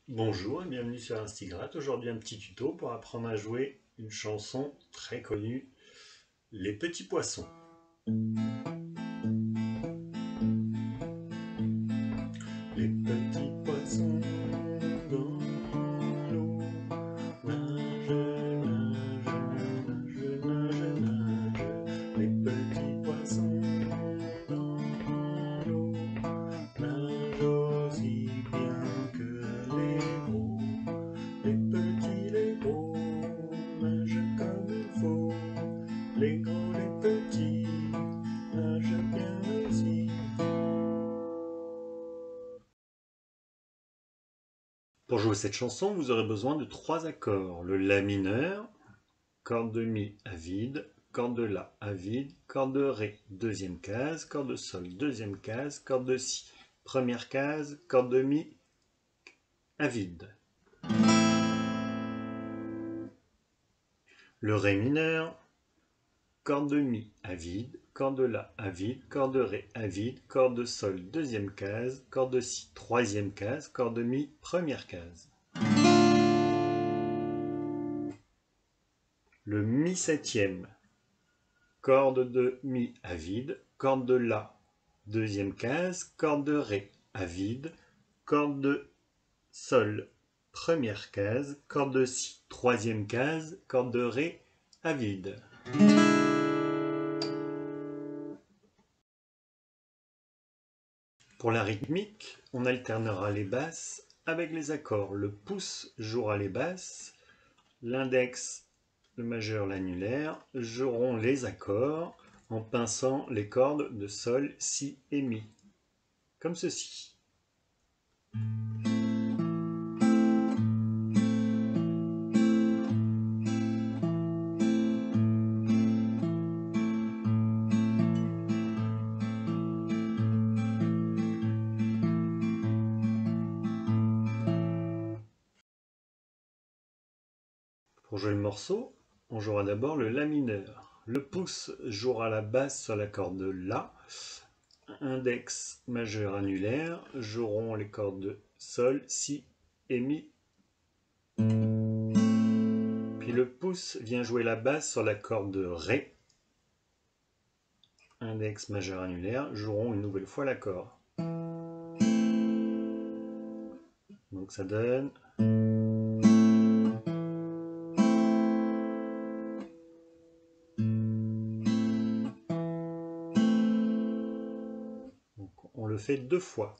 Bonjour et bienvenue sur Instigratte. Aujourd'hui un petit tuto pour apprendre à jouer une chanson très connue, Les Petits Poissons. Les petits poissons dans l'eau nagent, nagent, nagent, nagent. Les petits poissons dans l'eau nagent aussi bien que les gros. Les gros nagent comme il faut. Les gros, les petits nagent bien aussi. Pour jouer cette chanson, vous aurez besoin de 3 accords. Le La mineur, corde de Mi à vide, corde de La à vide, corde de Ré, deuxième case, corde de Sol, deuxième case, corde de Si, première case, corde de Mi à vide. Le Ré mineur, corde de Mi à vide, corde de La à vide, corde de Ré à vide, corde de Sol, deuxième case, corde de Si, troisième case, corde de Mi, première case. Le Mi septième, corde de Mi à vide, corde de La, deuxième case, corde de Ré à vide, corde de Sol, première case, corde de Si, troisième case, corde de Ré à vide. Pour la rythmique, on alternera les basses avec les accords. Le pouce jouera les basses, l'index, le majeur, l'annulaire joueront les accords en pinçant les cordes de Sol, Si et Mi, comme ceci. Pour jouer le morceau, on jouera d'abord le La mineur. Le pouce jouera la basse sur la corde de La. Index, majeur, annulaire joueront les cordes de Sol, Si et Mi. Puis le pouce vient jouer la basse sur la corde de Ré. Index, majeur, annulaire joueront une nouvelle fois l'accord. Donc ça donne... Donc on le fait 2 fois.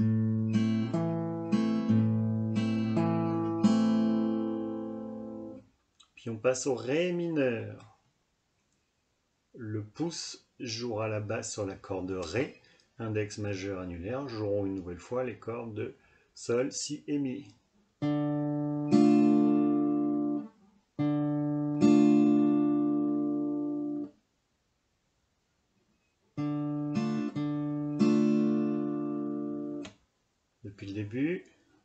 Puis on passe au Ré mineur. Le pouce jouera la basse sur la corde de Ré. Index, majeur, annulaire joueront une nouvelle fois les cordes de Sol, Si et Mi. Depuis le début.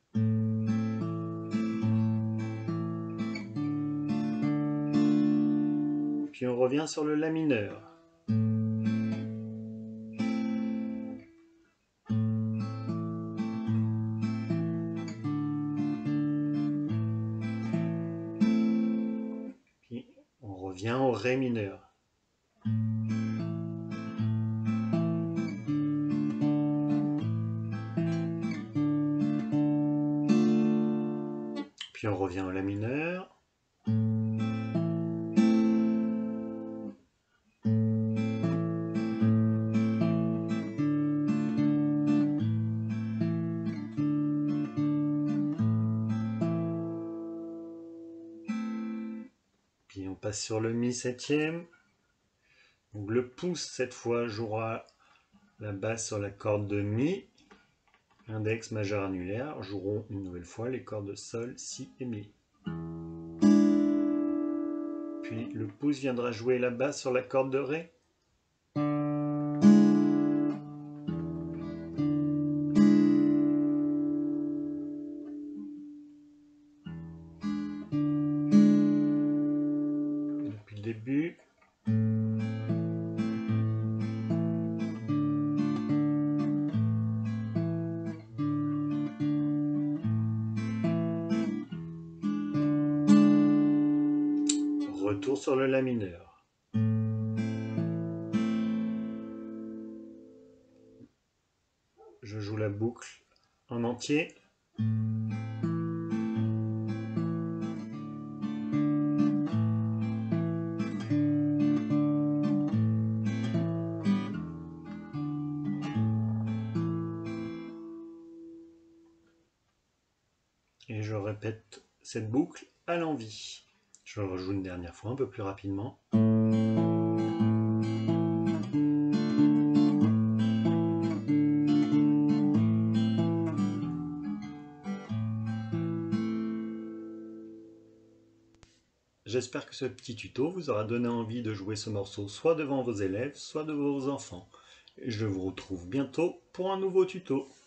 Puis on revient sur le La mineur. Puis on revient au Ré mineur. Puis on revient au La mineur. Puis on passe sur le Mi septième. Donc le pouce cette fois jouera la basse sur la corde de Mi. Index, majeur, annulaire joueront une nouvelle fois les cordes de Sol, Si et Mi. Puis le pouce viendra jouer la basse sur la corde de Ré. Depuis le début. retour sur le la mineur. Je joue la boucle en entier. Et je répète cette boucle à l'envi. Je le rejoue une dernière fois un peu plus rapidement. J'espère que ce petit tuto vous aura donné envie de jouer ce morceau soit devant vos élèves, soit devant vos enfants. Et je vous retrouve bientôt pour un nouveau tuto.